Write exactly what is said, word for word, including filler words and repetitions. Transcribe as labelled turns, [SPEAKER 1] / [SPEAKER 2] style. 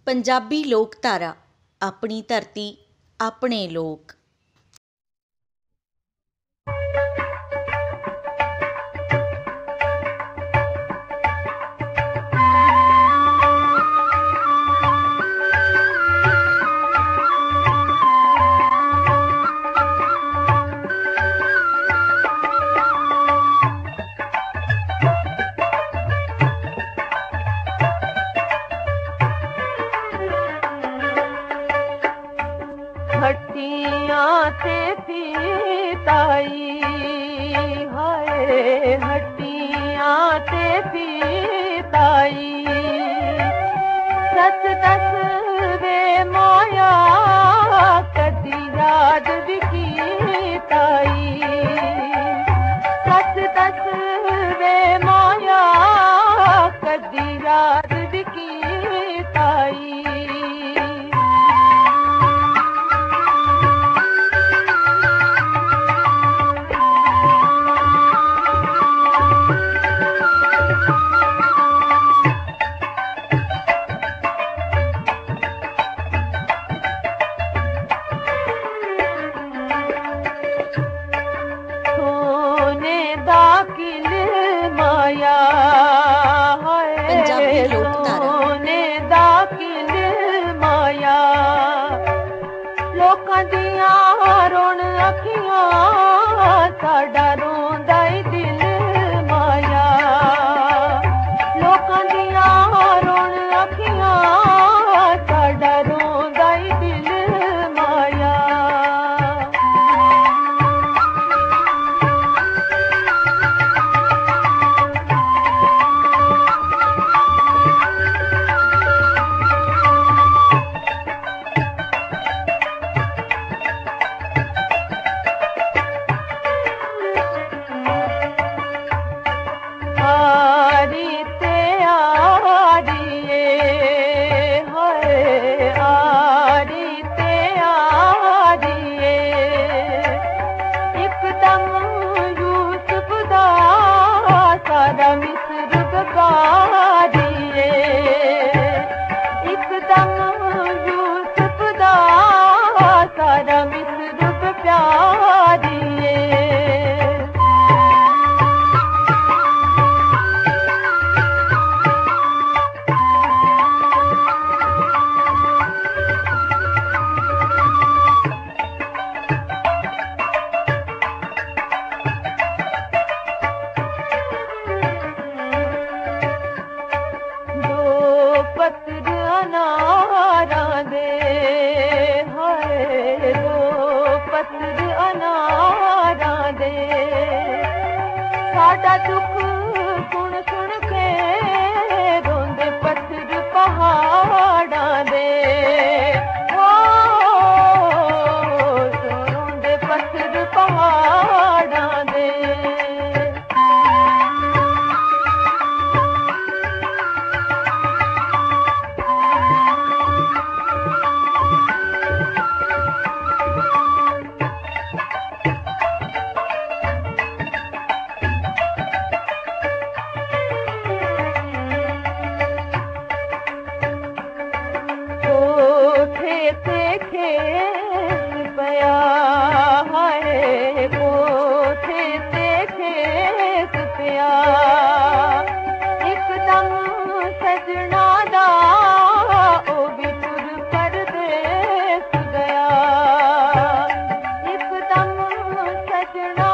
[SPEAKER 1] ਪੰਜਾਬੀ ਲੋਕਧਾਰਾ, ਆਪਣੀ ਧਰਤੀ, ਆਪਣੇ ਲੋਕ।
[SPEAKER 2] हट्टियां से पीताई हाय, हट्टियां से पीताई सच दस वे माया कदी याद विकीताई, सच दस वे माया कदी याद विकीताई।
[SPEAKER 1] ਪੰਜਾਬੀ ਲੋਕਧਾਰਾ।
[SPEAKER 2] ਨੇ ਦਾਖਿਲ ਮਾਇਆ ਲੋਕਾਂ ਦੀਆਂ ਰੋਣ ਅੱਖੀਆਂ, ਸਾਡਾ ਰੋਂਦਾ ਈ ਦਿਲ ਮਾਇਆ, ਲੋਕਾਂ ਦੀਆਂ ਰੋਣ ਅੱਖੀਆਂ, ਸਾਡਾ ਰੋਂਦਾ ਈ ਦਿਲ ਮਾਇਆ। आरी ते आरिए हाय, आरी ते आरिए एकदम यूसुफ दा सारा मिस्र बगारिए, एकदम यूसुफ दा सारा मिस्र प्यारिए। पत्र अनारां दे हाय, दो पत्र अनारां दे साडा दुख सुन सुन के रोंदे पत्थर पहाड़ां दे, ओ रोंदे पत्थर पहाड़ां दे। कोठे ते खेस पया हाय, कोठे ते खेस पया एकदम सजना दा ओ भी तुर परदेस गया, एकदम सजना